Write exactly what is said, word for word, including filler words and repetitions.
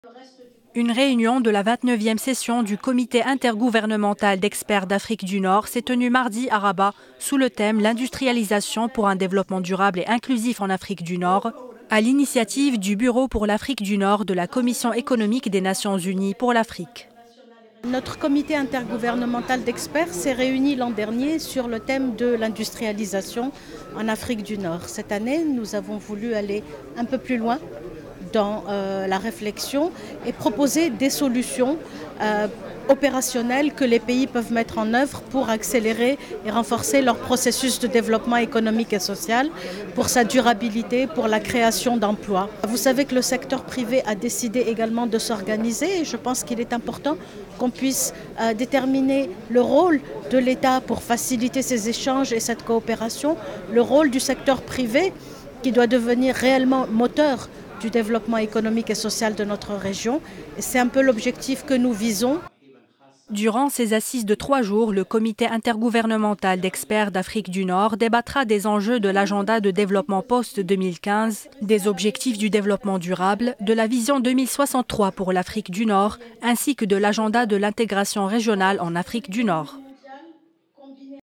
Une réunion de la vingt-neuvième session du comité intergouvernemental d'experts d'Afrique du Nord s'est tenue mardi à Rabat sous le thème « L'industrialisation pour un développement durable et inclusif en Afrique du Nord » à l'initiative du Bureau pour l'Afrique du Nord de la Commission économique des Nations Unies pour l'Afrique. Notre comité intergouvernemental d'experts s'est réuni l'an dernier sur le thème de l'industrialisation en Afrique du Nord. Cette année, nous avons voulu aller un peu plus loin dans euh, la réflexion et proposer des solutions euh, opérationnelles que les pays peuvent mettre en œuvre pour accélérer et renforcer leur processus de développement économique et social, pour sa durabilité, pour la création d'emplois. Vous savez que le secteur privé a décidé également de s'organiser et je pense qu'il est important qu'on puisse euh, déterminer le rôle de l'État pour faciliter ces échanges et cette coopération, le rôle du secteur privé qui doit devenir réellement moteur du développement économique et social de notre région. Et c'est un peu l'objectif que nous visons. Durant ces assises de trois jours, le comité intergouvernemental d'experts d'Afrique du Nord débattra des enjeux de l'agenda de développement post deux mille quinze, des objectifs du développement durable, de la vision deux mille soixante-trois pour l'Afrique du Nord, ainsi que de l'agenda de l'intégration régionale en Afrique du Nord.